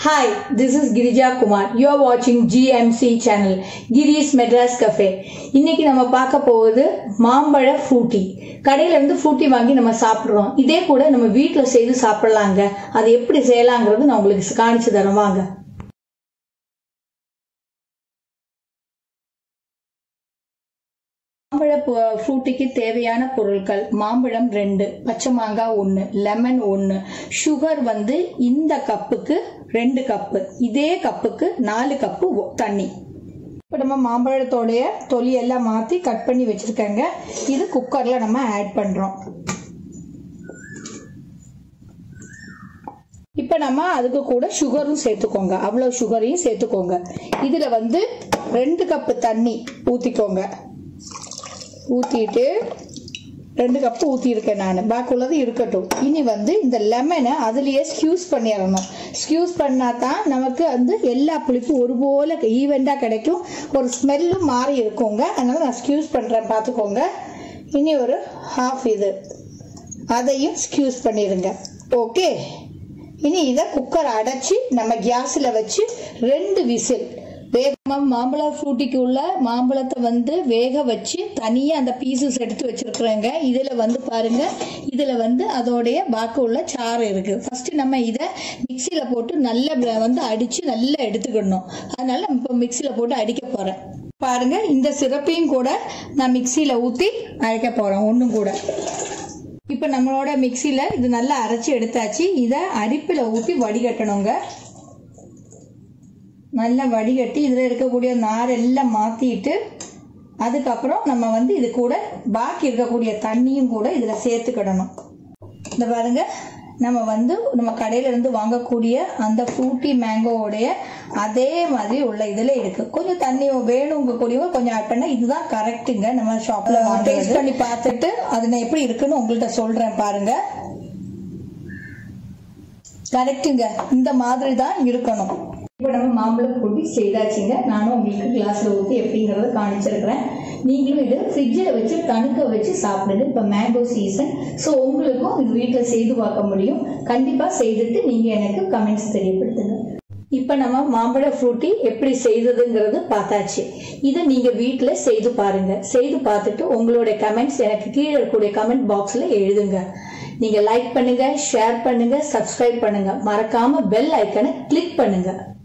Hi, this is Girija Kumar. You are watching GMC channel, Giri's Madras Cafe. இன்னைக்கு நம்ம பார்க்க போவது மாம்பழ ஃப்ரூட்டி. கடையில இருந்து ஃப்ரூட்டி வாங்கி நம்ம சாப்பிடுறோம். இதே கூட நம்ம வீட்ல செய்து சாப்பிடலாங்க. அது எப்படி செய்யலாம்ங்கறது நான் உங்களுக்கு காணிச்சு தரேன் வாங்க. மாம்பழ ஃப்ரூட்டிக்கு தேவையான பொருட்கள் மாம்பழம் 2, பச்சை மாங்காய் 1, லெமன் 1, சுகர் இந்த கப்புக்கு 2 கப்பு, இதே கப்புக்கு 4 கப்பு தண்ணி. இப்போ நம்ம மாம்பழத்தோடைய தொலி எல்லாம் மாற்றி கட் பண்ணி வச்சிருக்கேங்க. இது குக்கரில் நம்ம ஆட் பண்ணுறோம். இப்போ நம்ம அதுக்கு கூட சுகரும் சேர்த்துக்கோங்க. அவ்வளோ சுகரையும் சேர்த்துக்கோங்க. இதில் 2 கப்பு தண்ணி ஊற்றிக்கோங்க. ஊற்றிட்டு 2 கப்பு ஊற்றிருக்கேன் நான். பாக்கி உள்ளது இருக்கட்டும். இனி இந்த லெமனை அதுலேயே ஸ்க்யூஸ் பண்ணிடணும். ஸ்க்யூஸ் பண்ணால் தான் நமக்கு எல்லா புளிப்பும் ஒரு போல் ஈவெண்டாக கிடைக்கும். ஒரு ஸ்மெல்லும் மாறி இருக்குங்க. அதனால் நான் ஸ்க்யூஸ் பண்ணுறேன், பார்த்துக்கோங்க. இனி ஒரு ஹாஃப் இது அதையும் ஸ்க்யூஸ் பண்ணிடுங்க. ஓகே, இனி இதை குக்கர் அடைச்சி நம்ம கேஸில் வச்சு 2 விசில் மாம்பழ ஃப்ரூட்டிக்கு உள்ள மாம்பழத்தை வேக வச்சு தனியாக அந்த பீசஸ் எடுத்து வச்சிருக்கிறேங்க. இதில் பாருங்க, இதில் அதோடைய பாக்கி உள்ள சாறு இருக்கு. ஃபர்ஸ்ட் நம்ம இதை மிக்சியில் போட்டு நல்லா அடிச்சு நல்லா எடுத்துக்கணும். அதனால நம்ம இப்போ மிக்சியில் போட்டு அடிக்க போறேன். பாருங்க, இந்த சிரப்பையும் கூட நான் மிக்சியில் ஊற்றி அரைக்க போறேன் ஒன்றும் கூட. இப்போ நம்மளோட மிக்சியில் இது நல்லா அரைச்சி எடுத்தாச்சு. இதை அரிப்பில் ஊற்றி வடிகட்டணுங்க. நல்லா வடிகட்டி இதில் இருக்கக்கூடிய நாரெல்லாம் மாற்றிட்டு அதுக்கப்புறம் நம்ம இது கூட பாக்கி இருக்கக்கூடிய தண்ணியும் கூட இதில் சேர்த்துக்கிடணும். இந்த பாருங்க, நம்ம நம்ம கடையிலேருந்து வாங்கக்கூடிய அந்த ஃப்ரூட்டி மேங்கோவுடைய அதே மாதிரி உள்ள இதில் இருக்குது. கொஞ்சம் தண்ணி வேணுங்க கூடியவங்க கொஞ்சம் ஆட் பண்ணால் இதுதான் கரெக்டுங்க. நம்ம ஷாப்பில் டேஸ்ட் பண்ணி பார்த்துட்டு அது நான் எப்படி இருக்குன்னு உங்கள்கிட்ட சொல்கிறேன். பாருங்கள், கரெக்டுங்க, இந்த மாதிரி தான் இருக்கணும். இப்போ நம்ம மாம்பழம் ஃப்ரூட்டி செய்தாச்சுங்க. நானும் உங்களுக்கு கிளாஸில் ஊற்றி எப்படிங்கிறத காணிச்சிருக்கிறேன். நீங்களும் இது ஃப்ரிட்ஜில் வச்சு தணுக்க வச்சு சாப்பிடுது. இப்போ மேங்கோ சீசன், ஸோ உங்களுக்கும் இது வீட்டில் செய்து பார்க்க முடியும். கண்டிப்பாக செய்துட்டு நீங்கள் எனக்கு கமெண்ட்ஸ் தெரியப்படுத்துங்க. இப்போ நம்ம மாம்பழ ஃப்ரூட்டி எப்படி செய்ததுங்கிறது பார்த்தாச்சு. இதை நீங்கள் வீட்டில் செய்து பாருங்க. செய்து பார்த்துட்டு உங்களுடைய கமெண்ட்ஸ் எனக்கு கீழே இருக்கக்கூடிய கமெண்ட் பாக்ஸில் எழுதுங்க. நீங்க லைக் பண்ணுங்க, ஷேர் பண்ணுங்க, சப்ஸ்கிரைப் பண்ணுங்க. மறக்காம பெல் ஐக்கனை கிளிக் பண்ணுங்க.